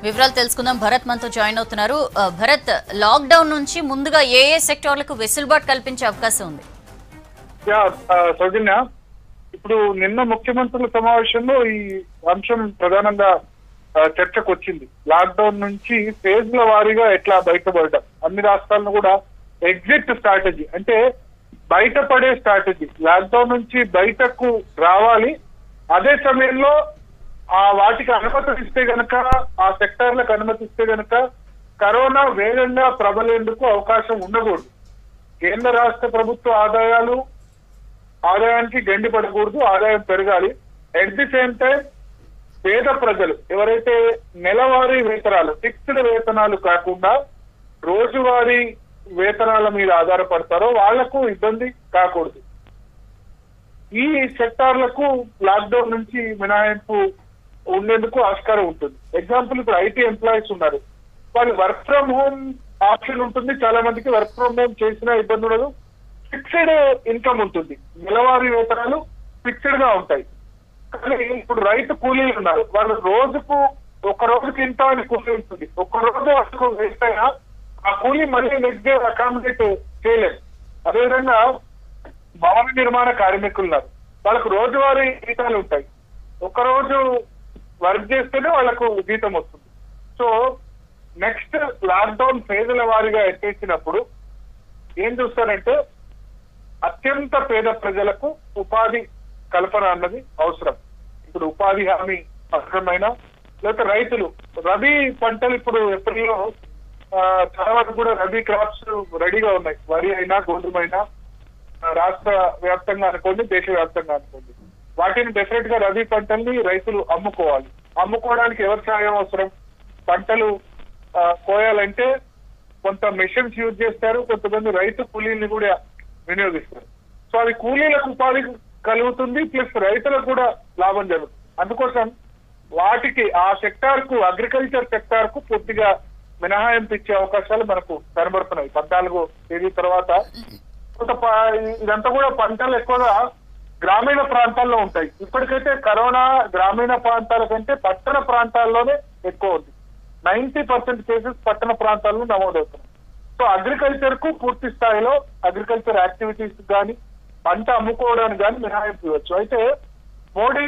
వివరాలు తెలుసుకుందాం. భరత్ మనతో జాయిన్ అవుతున్నారు. భరత్, లాక్ డౌన్ నుంచి ముందుగా ఏ సెక్టార్లకు వెసులుబాటు కల్పించే అవకాశం ఉంది? సౌజన్య, ఇప్పుడు నిన్న ముఖ్యమంత్రుల సమావేశంలో ఈ అంశం ప్రధానంగా చర్చకు వచ్చింది. లాక్ డౌన్ నుంచి ఫేజ్ల వారీగా ఎట్లా బయటపడడం, అన్ని రాష్ట్రాలను కూడా ఎగ్జిట్ స్ట్రాటజీ అంటే బయటపడే స్ట్రాటజీ, లాక్ డౌన్ నుంచి బయటకు రావాలి. అదే సమయంలో వాటికి అనుమతిస్తే గనక, ఆ సెక్టార్లకు అనుమతిస్తే గనక కరోనా వేగంగా ప్రబలేందుకు అవకాశం ఉండకూడదు. కేంద్ర రాష్ట్ర ప్రభుత్వ ఆదాయానికి గండి పడకూడదు, ఆదాయం పెరగాలి. ఎట్ ది సేమ్ టైం పేద ప్రజలు ఎవరైతే నెలవారీ వేతనాలు, ఫిక్స్డ్ వేతనాలు కాకుండా రోజువారీ వేతనాల మీద ఆధారపడతారో వాళ్లకు ఇబ్బంది కాకూడదు. ఈ సెక్టార్లకు లాక్డౌన్ నుంచి మినహాయింపు ఉండేందుకు ఆస్కారం ఉంటుంది. ఎగ్జాంపుల్, ఇప్పుడు ఐటీ ఎంప్లాయీస్ ఉన్నారు, వాళ్ళు వర్క్ ఫ్రమ్ హోమ్ ఆప్షన్ ఉంటుంది. చాలా మందికి వర్క్ ఫ్రమ్ హోమ్ చేసినా ఇబ్బంది ఉండదు. ఫిక్స్డ్ ఇన్కమ్ ఉంటుంది, నెలవారీ వేతనాలు ఫిక్స్డ్ గా ఉంటాయి. కానీ ఇప్పుడు రైతు కూలీలు ఉన్నారు, వాళ్ళు ఒక రోజుకి ఇంత అని కూలీ ఉంటుంది. ఒక రోజు అసలు వేస్ట్ అయినా ఆ కూలీ మళ్ళీ నెక్స్ట్ డే అకామిడేట్ చేయలేదు. అదేవిధంగా భవన నిర్మాణ కార్మికులు ఉన్నారు, వాళ్ళకు రోజువారీ జీతాలు ఉంటాయి. ఒకరోజు వర్క్ చేస్తేనే వాళ్ళకు జీతం వస్తుంది. సో నెక్స్ట్ లాక్డౌన్ ఫేజ్ల వారీగా ఎత్తేసినప్పుడు ఏం చూస్తారంటే అత్యంత పేద ప్రజలకు ఉపాధి కల్పన అన్నది అవసరం. ఇప్పుడు ఉపాధి హామీ అవసరమైన, లేకపోతే రైతులు రబీ పంటలు ఇప్పుడు ఏప్రిల్లో చాలా వరకు కూడా రబీ క్రాప్స్ రెడీగా ఉన్నాయి. వరి అయినా గోధుమ అయినా రాష్ట్ర వ్యాప్తంగా అనుకోండి, దేశవ్యాప్తంగా అనుకోండి, వాటిని డెఫినెట్ గా రబీ పంటల్ని రైతులు అమ్ముకోవాలి. అమ్ముకోవడానికి ఎవరి సాయం అవసరం? పంటలు కోయాలంటే కొంత మెషిన్స్ యూజ్ చేస్తారు, కొంతమంది రైతు కూలీల్ని కూడా వినియోగిస్తారు. సో అది కూలీలకు ఉపాధి కలుగుతుంది, ప్లస్ రైతులకు కూడా లాభం జరుగుతుంది. అందుకోసం వాటికి ఆ సెక్టార్ కు, అగ్రికల్చర్ సెక్టార్ కు పూర్తిగా మినహాయింపు ఇచ్చే అవకాశాలు మనకు కనబడుతున్నాయి 14వ తేదీ తర్వాత. ఇదంతా కూడా పంటలు ఎక్కువగా గ్రామీణ ప్రాంతాల్లో ఉంటాయి. ఇప్పటికైతే కరోనా గ్రామీణ ప్రాంతాల కంటే పట్టణ ప్రాంతాల్లోనే ఎక్కువ ఉంది. 90% కేసెస్ పట్టణ ప్రాంతాల్లో నమోదవుతున్నాయి. సో అగ్రికల్చర్ కు పూర్తి స్థాయిలో అగ్రికల్చర్ యాక్టివిటీస్ కానీ, పంట అమ్ముకోవడానికి కానీ మినహాయింపు ఇవ్వచ్చు. అయితే మోడీ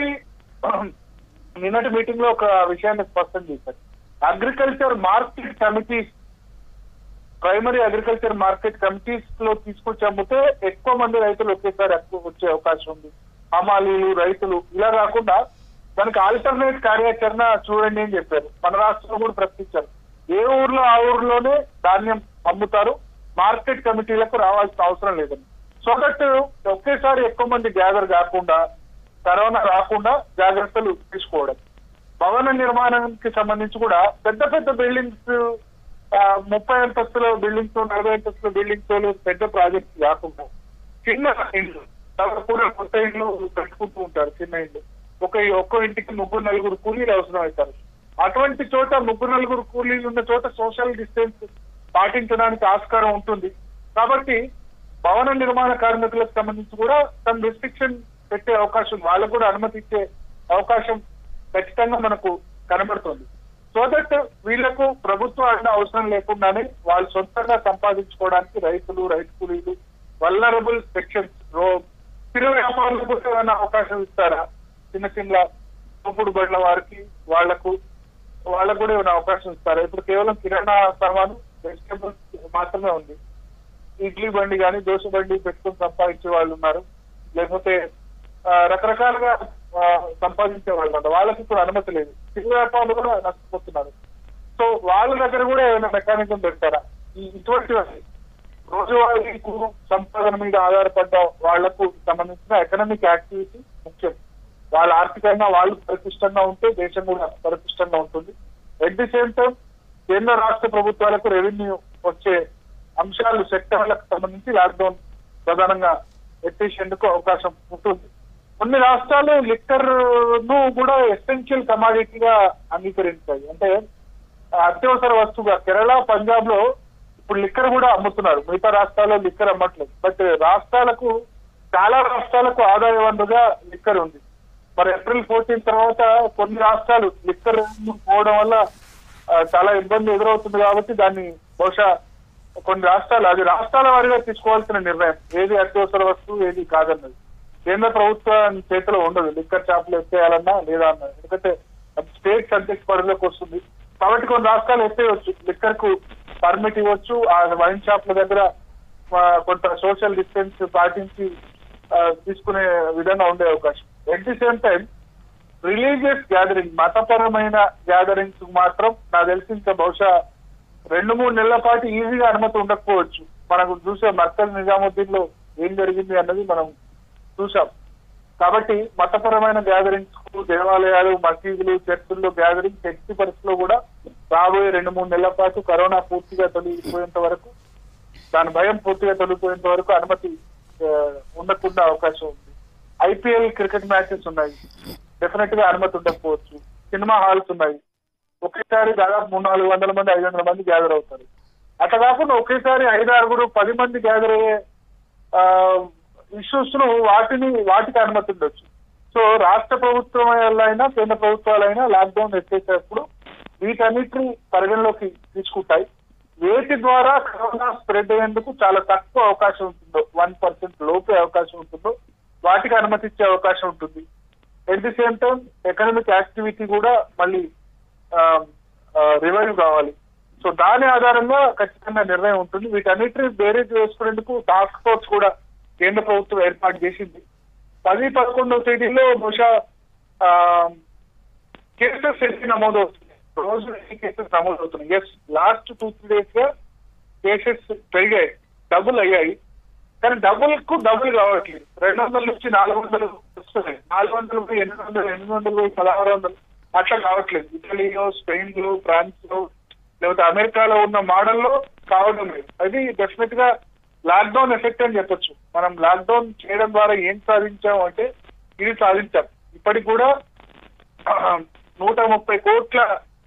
నిన్నటి మీటింగ్ లో ఒక విషయాన్ని స్పష్టం చేశారు. Agriculture market committees, primary agriculture market committees లో తీసుకొచ్చి అమ్మితే ఎక్కువ మంది రైతులు ఒకేసారి వచ్చే అవకాశం ఉంది. హమాలీలు, రైతులు ఇలా కాకుండా దానికి ఆల్టర్నేట్ కార్యాచరణ చూడండి అని చెప్పారు. మన రాష్ట్రంలో కూడా ప్రకటించారు. ఏ ఊర్లో ఆ ఊర్లోనే ధాన్యం అమ్ముతారు, మార్కెట్ కమిటీలకు రావాల్సిన అవసరం లేదని. సో దట్ ఒకేసారి ఎక్కువ మంది గ్యాదర్ కాకుండా, కరోనా రాకుండా జాగ్రత్తలు తీసుకోవడం. భవన నిర్మాణానికి సంబంధించి కూడా పెద్ద పెద్ద బిల్డింగ్స్, 30 అంతస్తుల బిల్డింగ్స్, 40 అంతస్తుల బిల్డింగ్స్ పెద్ద ప్రాజెక్ట్స్ కాకుండా చిన్న ఇండ్లు కూడా, కొత్త ఇండ్లు కట్టుకుంటూ ఉంటారు. చిన్న ఇండ్లు ఒక్కో ఇంటికి 3-4 కూలీలు అవసరం అవుతారు. అటువంటి చోట 3-4 కూలీలు ఉన్న చోట సోషల్ డిస్టెన్స్ పాటించడానికి ఆస్కారం ఉంటుంది. కాబట్టి భవన నిర్మాణ కార్మికులకు సంబంధించి కూడా సమ్ రిస్ట్రిక్షన్ పెట్టే అవకాశం, వాళ్ళకు కూడా అనుమతి ఇచ్చే అవకాశం ఖచ్చితంగా మనకు కనబడుతుంది. సో దట్ వీళ్లకు ప్రభుత్వం అన్న అవసరం లేకుండానే వాళ్ళు సొంతంగా సంపాదించుకోవడానికి రైతులు, రైతు కూలీలు, వల్నరబుల్ సెక్షన్స్, స్థిర వ్యాపారులకు కూడా ఏమైనా అవకాశం ఇస్తారా? చిన్న చిన్న తోపుడు బండ్ల వారికి, వాళ్ళకు కూడా ఏమైనా అవకాశం ఇస్తారా? ఇప్పుడు కేవలం కిరాణా సామాను, వెజిటబుల్స్ మాత్రమే ఉంది. ఇడ్లీ బండి కానీ, దోశ బండి పెట్టుకుని సంపాదించే వాళ్ళు ఉన్నారు, లేకపోతే రకరకాలుగా సంపాదించే వాళ్ళు ఉన్నారు. వాళ్ళకి ఇప్పుడు అనుమతి లేదు. చిరు వ్యాపారులు కూడా నష్టపోతున్నారు. సో వాళ్ళ దగ్గర కూడా ఏమైనా మెకానిజం పెడతారా? ఇటువంటివన్నీ రోజువారీ సంపాదన మీద ఆధారపడ్డ వాళ్లకు సంబంధించిన ఎకనామిక్ యాక్టివిటీ ముఖ్యం. వాళ్ళ ఆర్థికంగా వాళ్ళు పరిపుష్టంగా ఉంటే దేశం కూడా పరిపుష్టంగా ఉంటుంది. ఎట్ ది సేమ్ టైం కేంద్ర రాష్ట్ర ప్రభుత్వాలకు రెవెన్యూ వచ్చే అంశాలు, సెక్టార్లకు సంబంధించి లాక్డౌన్ ప్రధానంగా ఎత్తేసేందుకు అవకాశం ఉంటుంది. కొన్ని రాష్ట్రాలు లిక్కర్ ను కూడా ఎసెన్షియల్ కమాడిటీగా అంగీకరించాయి. అంటే అత్యవసర వస్తువుగా కేరళ, పంజాబ్ లో ఇప్పుడు లిక్కర్ కూడా అమ్ముతున్నారు. మిగతా రాష్ట్రాల్లో లిక్కర్ అమ్మట్లేదు. బట్ చాలా రాష్ట్రాలకు ఆదాయ వనరుగా లిక్కర్ ఉంది. మరి ఏప్రిల్ 14 తర్వాత కొన్ని రాష్ట్రాలు లిక్కర్ పోవడం వల్ల చాలా ఇబ్బంది ఎదురవుతుంది కాబట్టి దాన్ని బహుశా కొన్ని రాష్ట్రాలు అది రాష్ట్రాల వారిగా తీసుకోవాల్సిన నిర్ణయం, ఏది అత్యవసర వస్తువు ఏది కాదన్నది కేంద్ర ప్రభుత్వం చేతిలో ఉండదు. లిక్కర్ షాపులు ఎత్తేయాలన్నా లేదా అన్నది, ఎందుకంటే అది స్టేట్ సబ్జెక్ట్ పరిధిలోకి వస్తుంది. కాబట్టి కొన్ని రాష్ట్రాలు ఎత్తేయవచ్చు, లిక్కర్ కు పర్మిట్ ఇవ్వచ్చు, ఆ వైన్ షాప్ల దగ్గర కొంత సోషల్ డిస్టెన్స్ పాటించి తీసుకునే విధంగా ఉండే అవకాశం. At the same time religious gathering, మతపరమైన గ్యాదరింగ్స్ మాత్రం నాకు తెలిసి ఇంకా బహుశా 2-3 నెలల పాటు ఈజీగా అనుమతి ఉండకపోవచ్చు. మనకు చూసే మర్కజ్ నిజాముద్దీన్ లో ఏం జరిగింది అన్నది మనం చూసాం. కాబట్టి మతపరమైన గ్యాదరింగ్స్ కు దేవాలయాలు, మసీదులు, చర్చిల్లో గ్యాదరింగ్స్ ఎట్టి పరిస్థితిలో కూడా రాబోయే 2-3 నెలల పాటు కరోనా పూర్తిగా తొలగిపోయేంత వరకు, దాని భయం పూర్తిగా తొలగిపోయేంత వరకు అనుమతి ఉండకుండా అవకాశం ఉంది. ఐపీఎల్ క్రికెట్ మ్యాచెస్ ఉన్నాయి, డెఫినెట్ గా అనుమతి ఉండకపోవచ్చు. సినిమా హాల్స్ ఉన్నాయి, ఒకేసారి దాదాపు 300-400 మంది 500 మంది గ్యాదర్ అవుతారు. అట్లా కాకుండా ఒకేసారి 5-6-10 మంది గ్యాదర్ అయ్యే ఇష్యూస్ ను వాటికి అనుమతి ఉండొచ్చు. సో రాష్ట్ర ప్రభుత్వాలైనా కేంద్ర ప్రభుత్వాలైనా లాక్డౌన్ ఎత్తేసేటప్పుడు వీటన్నిటిని పరిగణలోకి తీసుకుంటాయి. వేటి ద్వారా కరోనా స్ప్రెడ్ అయ్యేందుకు చాలా తక్కువ అవకాశం ఉంటుందో, 1% లోపే అవకాశం ఉంటుందో వాటికి అనుమతి ఇచ్చే అవకాశం ఉంటుంది. At the same time economic activity కూడా మళ్ళీ రివైవ్ కావాలి. సో దాని ఆధారంగా ఖచ్చితంగా నిర్ణయం ఉంటుంది. వీటన్నిటిని బేరేజ్ వేసుకునేందుకు టాస్క్ ఫోర్స్ కూడా కేంద్ర ప్రభుత్వం ఏర్పాటు చేసింది. 10-11వ తేదీలో బహుశా కేసెస్ ఎన్ని నమోదవుతుంది, రోజు ఎన్ని కేసెస్ నమోదవుతున్నాయి. ఎస్, లాస్ట్ 2-3 days గా కేసెస్ పెరిగాయి, డబుల్ అయ్యాయి. కానీ డబుల్ కావట్లేదు. 200 నుంచి 400 వస్తున్నాయి, 400 పోయి 800, 800 పోయి 1600 అట్లా కావట్లేదు. ఇటలీలో, స్పెయిన్ లో, ఫ్రాన్స్ లో, లేకపోతే అమెరికాలో ఉన్న మోడల్లో కావడం లేదు. అది డెఫినెట్ గా లాక్డౌన్ ఎఫెక్ట్ అని చెప్పొచ్చు. మనం లాక్డౌన్ చేయడం ద్వారా ఏం సాధించాం అంటే ఇది సాధించాం. ఇప్పటికి కూడా 130 కోట్ల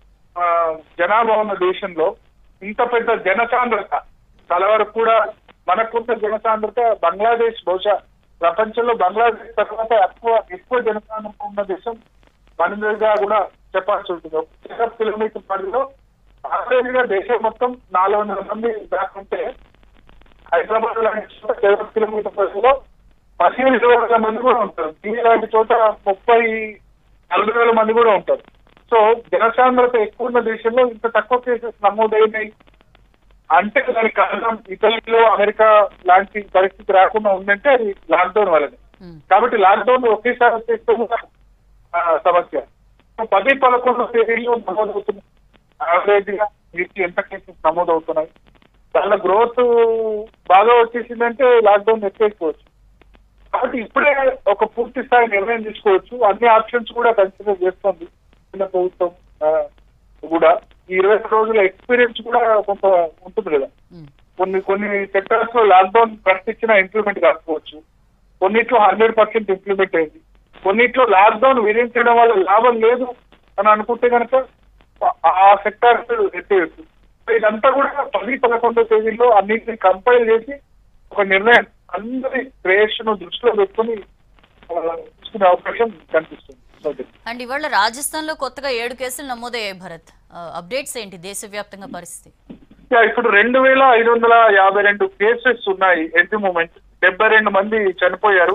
జనాభా ఉన్న దేశంలో ఇంత పెద్ద జనసాంద్రత, చాలా వరకు కూడా మనకున్న జనసాంద్రత బంగ్లాదేశ్, బహుశా ప్రపంచంలో బంగ్లాదేశ్ తర్వాత ఎక్కువ జనసాంద్రత ఉన్న దేశం మనగా కూడా చెప్పాల్సి ఉంటుంది. 1 కిలోమీటర్ పరిధిలో ఆవరేజ్ గా దేశం మొత్తం 400 మంది దాకా ఉంటే, హైదరాబాద్ లాంటి చోట 7 కిలోమీటర్ పరిధిలో 15,000 మంది కూడా ఉంటారు. ఢిల్లీ లాంటి చోట 30,000-40,000 మంది కూడా ఉంటారు. సో జనసాంద్రత ఎక్కువ ఉన్న దేశంలో ఇంత తక్కువ కేసెస్ నమోదైనాయి అంటే దానికి కారణం ఇటలీలో, అమెరికా లాంటి పరిస్థితి రాకుండా ఉందంటే అది లాక్డౌన్ వల్లనే. కాబట్టి లాక్డౌన్ ఒకేసారి వచ్చేస్తే సమస్య. 10-11 తేదీలో నమోదవుతున్నాయి. యావరేజ్ గా వీటికి ఎంత కేసెస్ నమోదవుతున్నాయి, దానిలో గ్రోత్ బాగా వచ్చేసిందంటే లాక్డౌన్ ఎత్తేసుకోవచ్చు. కాబట్టి ఇప్పుడే ఒక పూర్తి స్థాయి నిర్ణయం తీసుకోవచ్చు. అన్ని ఆప్షన్స్ కూడా కన్సిడర్ చేస్తుంది కేంద్ర ప్రభుత్వం కూడా. ఈ 20 రోజుల ఎక్స్పీరియన్స్ కూడా కొంత ఉంటుంది కదా. కొన్ని సెక్టర్స్ లో లాక్డౌన్ ప్రకటించిన ఇంప్లిమెంట్ కాకపోవచ్చు, కొన్నిట్లో 100% ఇంప్లిమెంట్ అయింది, కొన్నిట్లో లాక్డౌన్ విధించడం వల్ల లాభం లేదు అని అనుకుంటే కనుక ఆ సెక్టార్స్ ఎత్తేయచ్చు. ఇదంతా కూడా 10-11 తేదీల్లో అన్నింటినీ కంపైల్ చేసి ఒక నిర్ణయం అందరి శ్రేయస్సును దృష్టిలో పెట్టుకుని తీసుకునే అవకాశం కనిపిస్తుంది. అండ్ ఇవాళ రాజస్థాన్ లో కొత్తగా 7 కేసులు నమోదయ్యాయి. భరత్, అప్డేట్స్ ఏంటి దేశవ్యాప్తంగా పరిస్థితి? ఇప్పుడు 2,552 కేసెస్ ఉన్నాయి ఎట్ ది మూమెంట్. 72 మంది చనిపోయారు,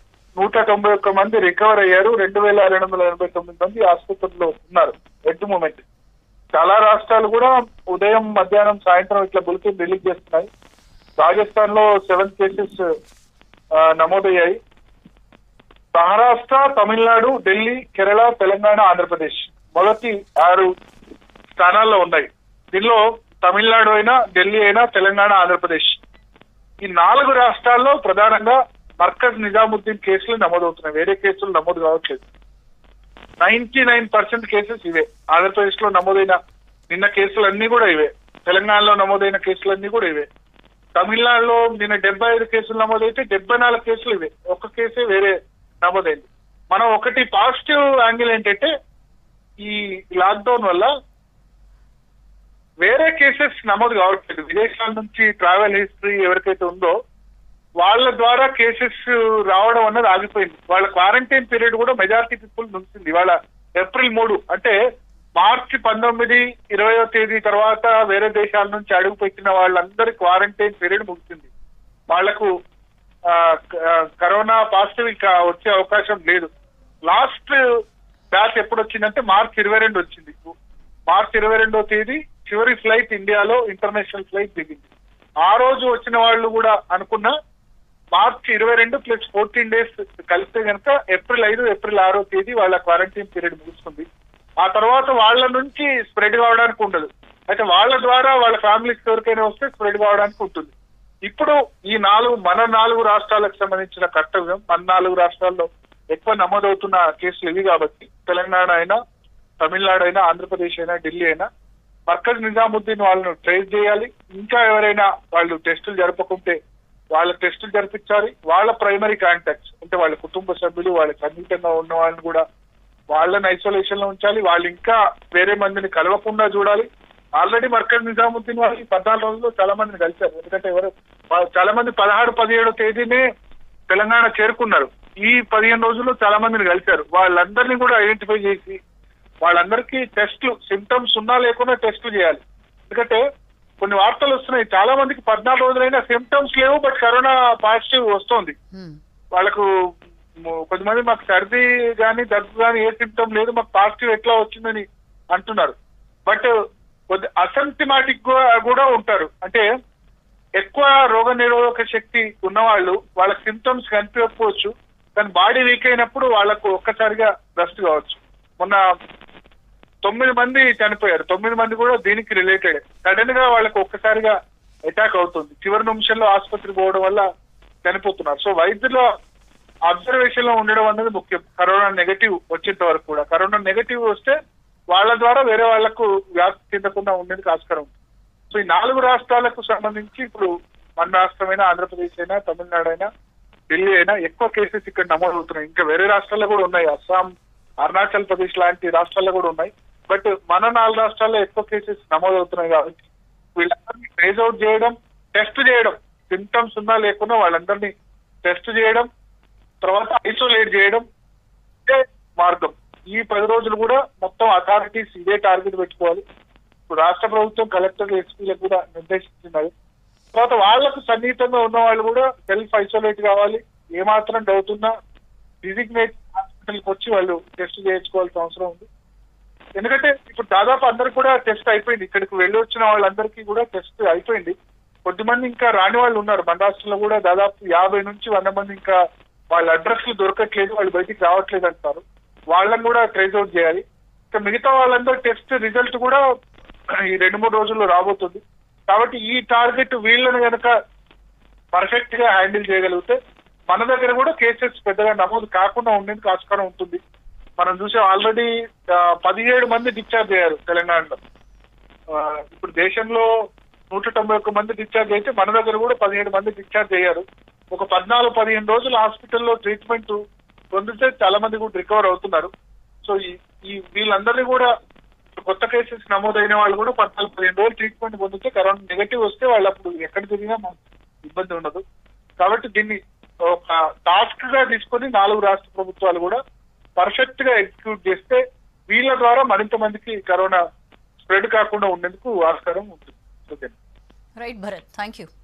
191 మంది రికవర్ అయ్యారు, 2,289 మంది ఆసుపత్రుల్లో ఉన్నారు ఎట్ ది మూమెంట్. చాలా రాష్ట్రాలు కూడా ఉదయం, మధ్యాహ్నం, సాయంత్రం ఇట్లా బులెటిన్ రిలీజ్ చేస్తున్నాయి. రాజస్థాన్ లో 7 కేసెస్ నమోదయ్యాయి. మహారాష్ట్ర, తమిళనాడు, ఢిల్లీ, కేరళ, తెలంగాణ, ఆంధ్రప్రదేశ్ మొదటి 6 స్థానాల్లో ఉన్నాయి. దీనిలో తమిళనాడు అయినా, ఢిల్లీ అయినా, తెలంగాణ, ఆంధ్రప్రదేశ్ ఈ 4 రాష్ట్రాల్లో ప్రధానంగా మర్కజ్ నిజాముద్దీన్ కేసులు నమోదవుతున్నాయి. వేరే కేసులు నమోదు కావట్లేదు. 99% కేసెస్ ఇవే. ఆంధ్రప్రదేశ్ లో నమోదైన నిన్న కేసులన్నీ కూడా ఇవే. తెలంగాణలో నమోదైన కేసులన్నీ కూడా ఇవే. తమిళనాడులో నిన్న 75 కేసులు నమోదైతే 74 కేసులు ఇవే. ఒక్క కేసే వేరే నమోదైంది. మనం ఒకటి పాజిటివ్ యాంగిల్ ఏంటంటే ఈ లాక్డౌన్ వల్ల వేరే కేసెస్ నమోదు కావట్లేదు. విదేశాల నుంచి ట్రావెల్ హిస్టరీ ఎవరికైతే ఉందో వాళ్ళ ద్వారా కేసెస్ రావడం అన్నది ఆగిపోయింది. వాళ్ళ క్వారంటైన్ పీరియడ్ కూడా మెజారిటీ పీపుల్ ముగిసింది. ఇవాళ ఏప్రిల్ 3 అంటే మార్చి 19, 20వ తేదీ తర్వాత వేరే దేశాల నుంచి అడుగు పెట్టిన వాళ్ళందరి క్వారంటైన్ పీరియడ్ ముగిసింది. వాళ్లకు కరోనా పాజిటివ్ ఇంకా వచ్చే అవకాశం లేదు. లాస్ట్ బ్యాచ్ ఎప్పుడు వచ్చిందంటే మార్చి 22 వచ్చింది. మార్చి 22వ తేదీ చివరి ఫ్లైట్ ఇండియాలో ఇంటర్నేషనల్ ఫ్లైట్ దిగింది. ఆ రోజు వచ్చిన వాళ్ళు కూడా అనుకున్న మార్చి 22 ప్లస్ 14 డేస్ కలిస్తే కనుక ఏప్రిల్ 5, ఏప్రిల్ 6వ తేదీ వాళ్ళ క్వారంటైన్ పీరియడ్ ముగుస్తుంది. ఆ తర్వాత వాళ్ళ నుంచి స్ప్రెడ్ కావడానికి ఉండదు. అయితే వాళ్ళ ద్వారా వాళ్ళ ఫ్యామిలీస్ ఎవరికైనా వస్తే స్ప్రెడ్ కావడానికి ఉంటుంది. ఇప్పుడు ఈ మన 4 రాష్ట్రాలకు సంబంధించిన కర్తవ్యం, మన 4 రాష్ట్రాల్లో ఎక్కువ నమోదవుతున్న కేసులు ఇవి కాబట్టి తెలంగాణ అయినా, తమిళనాడు అయినా, ఆంధ్రప్రదేశ్ అయినా, ఢిల్లీ అయినా మర్కజ్ నిజాముద్దీన్ వాళ్ళను ట్రేస్ చేయాలి. ఇంకా ఎవరైనా వాళ్ళు టెస్టులు జరపకుంటే వాళ్ళ టెస్టులు జరిపించాలి. వాళ్ళ ప్రైమరీ కాంటాక్ట్స్ అంటే వాళ్ళ కుటుంబ సభ్యులు, వాళ్ళకి సన్నిహితంగా ఉన్న వాళ్ళని కూడా వాళ్ళని ఐసోలేషన్ లో ఉంచాలి. వాళ్ళు ఇంకా వేరే మందిని కలవకుండా చూడాలి. ఆల్రెడీ మర్కజ్ నిజాముద్దీన్ వాళ్ళకి 14 రోజుల్లో చాలా మందిని కలిశారు. ఎందుకంటే చాలా మంది 16, 17వ తేదీనే తెలంగాణ చేరుకున్నారు. ఈ 15 రోజుల్లో చాలా మందిని కలిశారు. వాళ్ళందరినీ కూడా ఐడెంటిఫై చేసి వాళ్ళందరికీ టెస్టులు, సిమ్టమ్స్ ఉన్నా లేకుండా టెస్టులు చేయాలి. ఎందుకంటే కొన్ని వార్తలు వస్తున్నాయి, చాలా మందికి 14 రోజులైనా సిమ్టమ్స్ లేవు, బట్ కరోనా పాజిటివ్ వస్తోంది. వాళ్ళకు కొంతమంది మాకు సర్ది కానీ దగ్గు కానీ ఏ సిమ్టమ్ లేదు, మాకు పాజిటివ్ ఎట్లా వచ్చిందని అంటున్నారు. బట్ కొద్ది అసిమ్టమాటిక్ కూడా ఉంటారు. అంటే ఎక్కువ రోగ నిరోధక శక్తి ఉన్నవాళ్ళు వాళ్ళకి సిమ్టమ్స్ కనిపించకపోవచ్చు, కానీ బాడీ వీక్ అయినప్పుడు వాళ్ళకు ఒక్కసారిగా బ్రస్ట్ కావచ్చు. మొన్న 9 మంది చనిపోయారు. 9 మంది కూడా దీనికి రిలేటెడ్. సడన్ గా వాళ్ళకు ఒక్కసారిగా అటాక్ అవుతుంది. చివరి నిమిషంలో ఆసుపత్రికి పోవడం వల్ల చనిపోతున్నారు. సో వైద్యుల అబ్జర్వేషన్ లో ఉండడం అనేది ముఖ్యం. కరోనా నెగటివ్ వచ్చేంత వరకు కూడా. కరోనా నెగటివ్ వస్తే వాళ్ళ ద్వారా వేరే వాళ్లకు వ్యాప్తి చెందకుండా ఉండేందుకు ఆస్కారం ఉంది. సో ఈ 4 రాష్ట్రాలకు సంబంధించి ఇప్పుడు మన రాష్ట్రమైనా, ఆంధ్రప్రదేశ్ అయినా, తమిళనాడు అయినా, ఢిల్లీ అయినా ఎక్కువ కేసెస్ ఇక్కడ నమోదవుతున్నాయి. ఇంకా వేరే రాష్ట్రాల్లో కూడా ఉన్నాయి. అస్సాం, అరుణాచల్ ప్రదేశ్ లాంటి రాష్ట్రాల్లో కూడా ఉన్నాయి. బట్ మన 4 రాష్ట్రాల్లో ఎక్కువ కేసెస్ నమోదవుతున్నాయి కాబట్టి వీళ్ళందరినీ ట్రేస్ అవుట్ చేయడం, టెస్ట్ చేయడం, సిమ్టమ్స్ ఉన్నా లేకున్నా వాళ్ళందరినీ టెస్ట్ చేయడం, తర్వాత ఐసోలేట్ చేయడం ఇదే మార్గం. ఈ 10 రోజులు కూడా మొత్తం అథారిటీస్ ఇదే టార్గెట్ పెట్టుకోవాలి. ఇప్పుడు రాష్ట్ర ప్రభుత్వం కలెక్టర్, ఎస్పీలకు కూడా నిర్దేశిస్తున్నారు. తర్వాత వాళ్లకు సన్నిహితంగా ఉన్న వాళ్ళు కూడా సెల్ఫ్ ఐసోలేట్ కావాలి. ఏమాత్రం డౌట్ ఉన్నా డిజిగ్నేట్ హాస్పిటల్కి వచ్చి వాళ్ళు టెస్ట్ చేయించుకోవాల్సిన అవసరం ఉంది. ఎందుకంటే ఇప్పుడు దాదాపు అందరికి కూడా టెస్ట్ అయిపోయింది. ఇక్కడికి వెళ్ళి వచ్చిన వాళ్ళందరికీ కూడా టెస్ట్ అయిపోయింది. కొద్దిమంది ఇంకా రాని వాళ్ళు ఉన్నారు. మన రాష్ట్రంలో కూడా దాదాపు 50 నుంచి 100 మంది ఇంకా వాళ్ళ అడ్రస్లు దొరకట్లేదు, వాళ్ళు బయటికి రావట్లేదు అంటారు. వాళ్ళని కూడా ట్రేస్ అవుట్ చేయాలి. ఇంకా మిగతా వాళ్ళందరూ టెస్ట్ రిజల్ట్ కూడా ఈ 2-3 రోజుల్లో రాబోతుంది. కాబట్టి ఈ టార్గెట్ వీళ్ళని కనుక పర్ఫెక్ట్ గా హ్యాండిల్ చేయగలిగితే మన దగ్గర కూడా కేసెస్ పెద్దగా నమోదు కాకుండా ఉండేందుకు ఆస్కారం ఉంటుంది. మనం చూసాం ఆల్రెడీ 17 మంది డిశ్చార్జ్ అయ్యారు తెలంగాణలో. ఇప్పుడు దేశంలో 191 మంది డిశ్చార్జ్ అయితే మన దగ్గర కూడా 17 మంది డిశ్చార్జ్ అయ్యారు. ఒక 14-15 రోజులు హాస్పిటల్లో ట్రీట్మెంట్ పొందితే చాలా మంది కూడా రికవర్ అవుతున్నారు. సో ఈ వీళ్ళందరినీ కూడా కొత్త కేసెస్ నమోదైన వాళ్ళు కూడా 14-15 రోజులు ట్రీట్మెంట్ పొందితే కరోనా నెగటివ్ వస్తే వాళ్ళు అప్పుడు ఎక్కడ తిరిగినా ఇబ్బంది ఉండదు. కాబట్టి దీన్ని ఒక టాస్క్ గా తీసుకొని 4 రాష్ట్ర ప్రభుత్వాలు కూడా పర్ఫెక్ట్ గా ఎగ్జిక్యూట్ చేస్తే వీళ్ళ ద్వారా మరింత మందికి కరోనా స్ప్రెడ్ కాకుండా ఉండేందుకు ఆస్కారం ఉంటుంది. Right Bharath, thank you.